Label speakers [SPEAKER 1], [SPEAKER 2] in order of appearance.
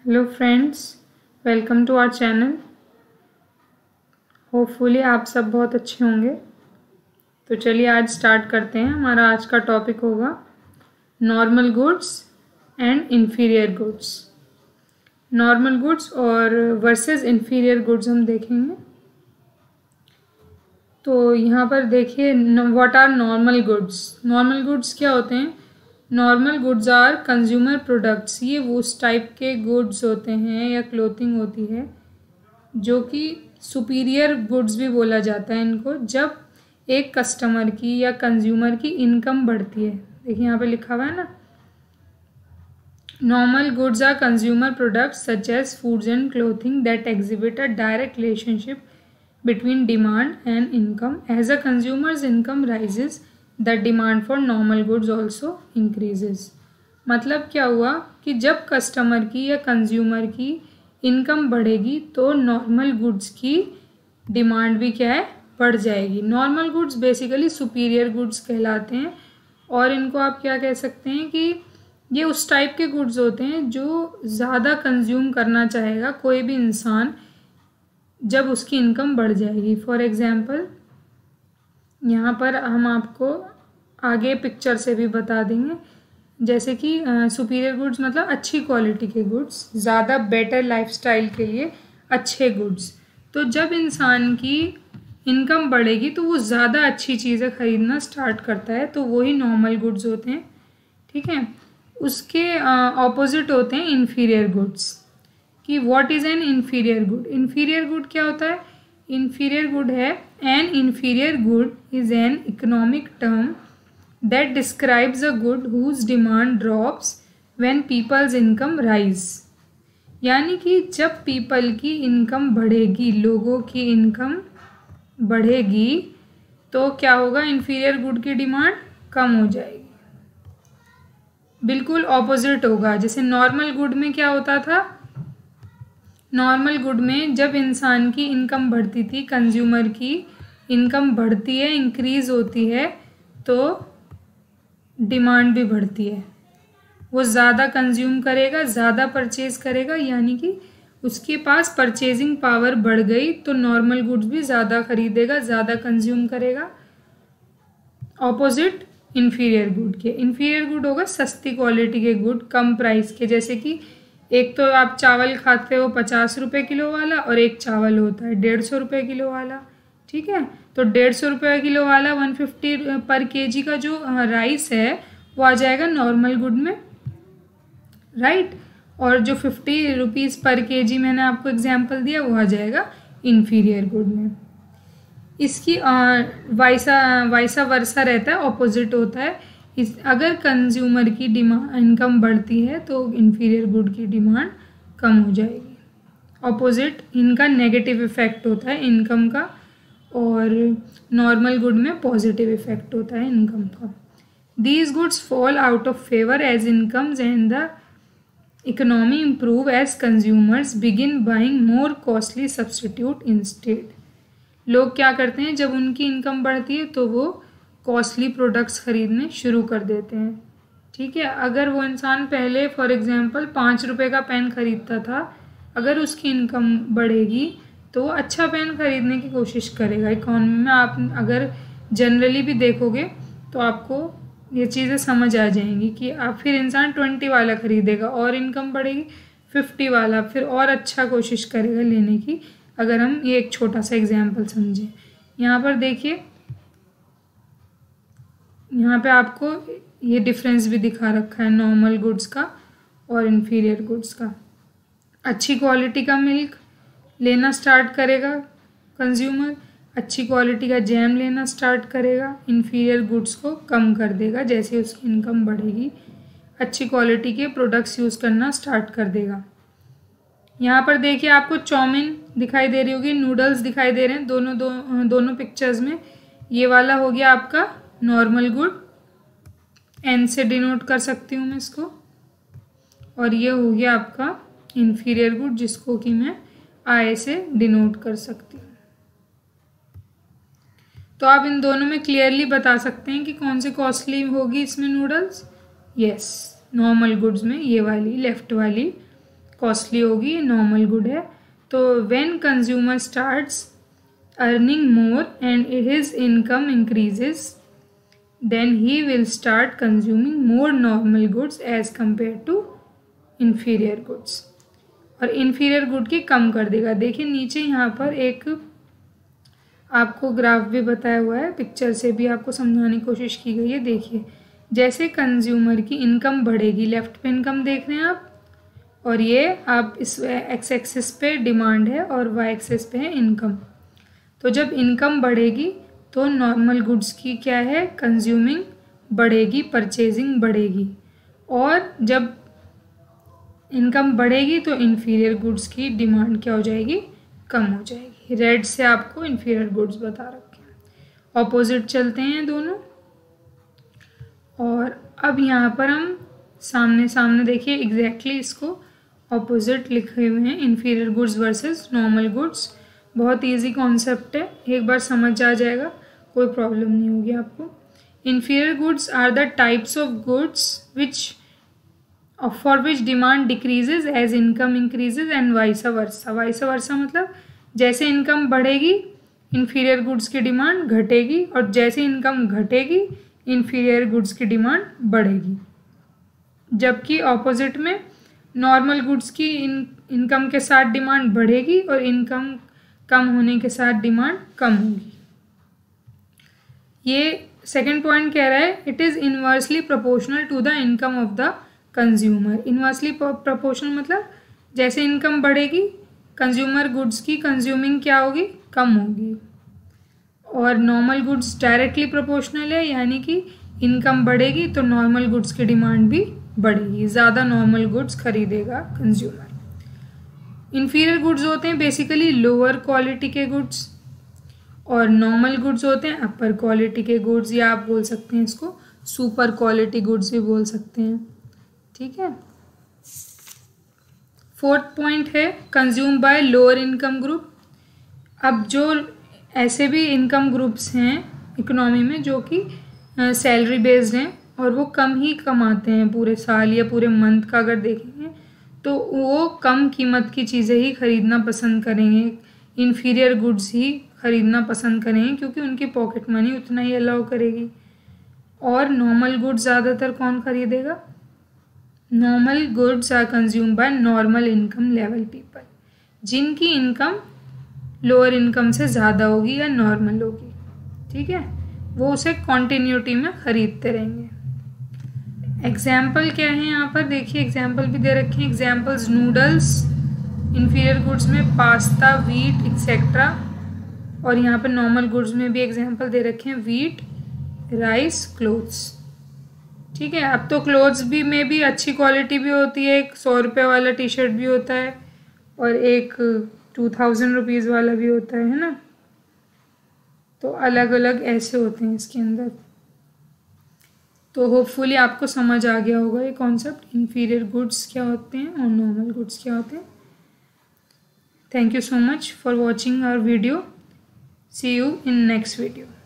[SPEAKER 1] Hello friends, welcome to our channel. Hopefully आप सब बहुत अच्छे होंगे। तो चलिए आज स्टार्ट करते हैं। हमारा आज का टॉपिक होगा normal goods and inferior goods. Normal goods और वर्सेस इन्फीरियर गुड्स हम देखेंगे। तो यहाँ पर देखिए, what are normal goods. Normal goods क्या होते हैं? Normal goods are consumer products. ये वो उस टाइप के गुड्स होते हैं या क्लोथिंग होती है जो कि सुपीरियर गुड्स भी बोला जाता है इनको, जब एक कस्टमर की या कंज्यूमर की इनकम बढ़ती है। देखिए यहाँ पे लिखा हुआ है ना, normal goods are consumer products such as foods and clothing that exhibit a direct relationship between demand and income. As a consumer's income rises, the demand for normal goods also increases. मतलब क्या हुआ कि जब customer की या consumer की income बढ़ेगी तो नॉर्मल गुड्स की डिमांड भी क्या है, बढ़ जाएगी। Normal goods basically superior goods कहलाते हैं और इनको आप क्या कह सकते हैं कि ये उस टाइप के गुड्स होते हैं जो ज़्यादा कंज्यूम करना चाहेगा कोई भी इंसान जब उसकी इनकम बढ़ जाएगी। फॉर एग्ज़ाम्पल यहाँ पर हम आपको आगे पिक्चर से भी बता देंगे, जैसे कि सुपीरियर गुड्स मतलब अच्छी क्वालिटी के गुड्स, ज़्यादा बेटर लाइफस्टाइल के लिए अच्छे गुड्स। तो जब इंसान की इनकम बढ़ेगी तो वो ज़्यादा अच्छी चीज़ें खरीदना स्टार्ट करता है, तो वही नॉर्मल गुड्स होते हैं। ठीक है, उसके ऑपोजिट होते हैं इन्फीरियर गुड्स। कि what is an inferior good. Inferior good क्या होता है? इन्फीरियर गुड है, an inferior good is an economic term that describes a good whose demand drops when people's income rise. यानी कि जब पीपल की इनकम बढ़ेगी, लोगों की इनकम बढ़ेगी, तो क्या होगा? इन्फीरियर गुड की डिमांड कम हो जाएगी। बिल्कुल ऑपोजिट होगा। जैसे नॉर्मल गुड में क्या होता था? नॉर्मल गुड में जब इंसान की इनकम बढ़ती थी, कंज्यूमर की इनकम बढ़ती है, इंक्रीज़ होती है, तो डिमांड भी बढ़ती है। वो ज़्यादा कंज्यूम करेगा, ज़्यादा परचेज़ करेगा, यानी कि उसके पास परचेजिंग पावर बढ़ गई तो नॉर्मल गुड्स भी ज़्यादा खरीदेगा, ज़्यादा कंज्यूम करेगा। ऑपोजिट इन्फीरियर गुड के। इन्फीरियर गुड होगा सस्ती क्वालिटी के गुड, कम प्राइस के। जैसे कि एक तो आप चावल खाते हो 50 रुपये किलो वाला, और एक चावल होता है 150 रुपये किलो वाला। ठीक है, तो 150 रुपये किलो वाला 150 पर केजी का जो राइस है वो आ जाएगा नॉर्मल गुड में, राइट। और जो 50 रुपीज़ पर केजी मैंने आपको एग्जांपल दिया वो आ जाएगा इन्फीरियर गुड में। इसकी वाइसा वर्सा रहता है, ऑपोजिट होता है। अगर कंज्यूमर की डिमांड इनकम बढ़ती है तो इन्फीरियर गुड की डिमांड कम हो जाएगी। ऑपोजिट इनका नेगेटिव इफेक्ट होता है इनकम का, और नॉर्मल गुड में पॉजिटिव इफेक्ट होता है इनकम का। These goods fall out of favour as incomes and the economy improve as consumers begin buying more costly substitute instead. लोग क्या करते हैं, जब उनकी इनकम बढ़ती है तो वो कॉस्टली प्रोडक्ट्स खरीदने शुरू कर देते हैं। ठीक है, अगर वो इंसान पहले फॉर एग्जांपल 5 रुपये का पेन खरीदता था, अगर उसकी इनकम बढ़ेगी तो वो अच्छा पेन खरीदने की कोशिश करेगा। इकोनॉमी में आप अगर जनरली भी देखोगे तो आपको ये चीज़ें समझ आ जाएंगी कि आप फिर इंसान 20 वाला खरीदेगा, और इनकम बढ़ेगी 50 वाला, फिर और अच्छा कोशिश करेगा लेने की। अगर हम ये एक छोटा सा एग्जाम्पल समझें, यहाँ पर देखिए, यहाँ पे आपको ये डिफरेंस भी दिखा रखा है नॉर्मल गुड्स का और इन्फीरियर गुड्स का। अच्छी क्वालिटी का मिल्क लेना स्टार्ट करेगा कंज्यूमर, अच्छी क्वालिटी का जैम लेना स्टार्ट करेगा, इन्फीरियर गुड्स को कम कर देगा जैसे उसकी इनकम बढ़ेगी, अच्छी क्वालिटी के प्रोडक्ट्स यूज़ करना स्टार्ट कर देगा। यहाँ पर देखिए आपको चाउमीन दिखाई दे रही होगी, नूडल्स दिखाई दे रहे हैं दोनों पिक्चर्स में। ये वाला हो गया आपका नॉर्मल गुड, एन से डिनोट कर सकती हूँ मैं इसको, और ये हो गया आपका इन्फीरियर गुड जिसको कि मैं आई से डिनोट कर सकती हूँ। तो आप इन दोनों में क्लियरली बता सकते हैं कि कौन सी कॉस्टली होगी इसमें नूडल्स। यस, नॉर्मल गुड्स में ये वाली लेफ्ट वाली कॉस्टली होगी, नॉर्मल गुड है। तो when consumer starts earning more and his income increases then he will start consuming more normal goods as compare to inferior goods, और इन्फीरियर गुड की कम कर देगा। देखिए नीचे यहाँ पर एक आपको ग्राफ भी बताया हुआ है, पिक्चर से भी आपको समझाने की कोशिश की गई है। देखिए जैसे कंज्यूमर की इनकम बढ़ेगी, लेफ्ट पे इनकम देख रहे हैं आप, और ये आप इस एक्स एक्सिस पे डिमांड है और वाई एक्सिस पे है इनकम। तो जब इनकम बढ़ेगी तो नॉर्मल गुड्स की क्या है, कंज्यूमिंग बढ़ेगी, परचेजिंग बढ़ेगी, और जब इनकम बढ़ेगी तो इन्फीरियर गुड्स की डिमांड क्या हो जाएगी, कम हो जाएगी। रेड से आपको इन्फीरियर गुड्स बता रखे हैं। ऑपोजिट चलते हैं दोनों, और अब यहाँ पर हम सामने सामने देखिए एग्जैक्टली इसको ऑपोजिट लिखे हुए हैं, inferior goods versus normal goods. बहुत इजी कॉन्सेप्ट है, एक बार समझ आ जाएगा, कोई प्रॉब्लम नहीं होगी आपको। Inferior goods are the types of goods which for which demand decreases as income increases and vice versa. Vice versa मतलब जैसे इनकम बढ़ेगी इन्फीरियर गुड्स की डिमांड घटेगी, और जैसे इनकम घटेगी इन्फीरियर गुड्स की डिमांड बढ़ेगी। जबकि ऑपोजिट में नॉर्मल गुड्स की इनकम के साथ डिमांड बढ़ेगी और इनकम कम होने के साथ डिमांड कम होगी। ये सेकंड पॉइंट कह रहा है it is inversely proportional to the income of the consumer. Inversely proportional मतलब जैसे इनकम बढ़ेगी कंज्यूमर गुड्स की कंज्यूमिंग क्या होगी, कम होगी। और नॉर्मल गुड्स डायरेक्टली प्रोपोर्शनल है, यानी कि इनकम बढ़ेगी तो नॉर्मल गुड्स की डिमांड भी बढ़ेगी, ज़्यादा नॉर्मल गुड्स खरीदेगा कंज्यूमर। इन्फीरियर गुड्स होते हैं बेसिकली लोअर क्वालिटी के गुड्स, और नॉर्मल गुड्स होते हैं अपर क्वालिटी के गुड्स, या आप बोल सकते हैं इसको सुपर क्वालिटी गुड्स भी बोल सकते हैं। ठीक है। फोर्थ पॉइंट है consume by lower income group. अब जो ऐसे भी इनकम ग्रुप्स हैं इकोनॉमी में जो कि सैलरी बेस्ड हैं और वो कम ही कमाते हैं पूरे साल या पूरे मंथ का अगर देखेंगे तो वो कम कीमत की चीज़ें ही खरीदना पसंद करेंगे, इन्फीरियर गुड्स ही खरीदना पसंद करेंगे क्योंकि उनकी पॉकेट मनी उतना ही अलाउ करेगी। और नॉर्मल गुड्स ज़्यादातर कौन खरीदेगा, normal goods are consume by normal income level people, जिनकी इनकम लोअर इनकम से ज़्यादा होगी या नॉर्मल होगी। ठीक है, वो उसे कॉन्टिन्यूटी में ख़रीदते रहेंगे। एग्जाम्पल क्या है यहाँ पर देखिए, एग्जाम्पल भी दे रखे हैं। एग्जाम्पल्स नूडल्स इन्फीरियर गुड्स में, पास्ता, वीट एक्सेट्रा। और यहाँ पर नॉर्मल गुड्स में भी एग्जाम्पल दे रखे हैं, वीट, राइस, क्लोथ्स। ठीक है, अब तो क्लोथ्स भी में भी अच्छी क्वालिटी भी होती है, एक 100 रुपये वाला टी शर्ट भी होता है और एक 2000 रुपीज़ वाला भी होता है ना। तो अलग अलग ऐसे होते हैं इसके अंदर। तो होपफुली आपको समझ आ गया होगा ये कॉन्सेप्ट, इन्फीरियर गुड्स क्या होते हैं और नॉर्मल गुड्स क्या होते हैं। Thank you so much for watching our video. See you in next video.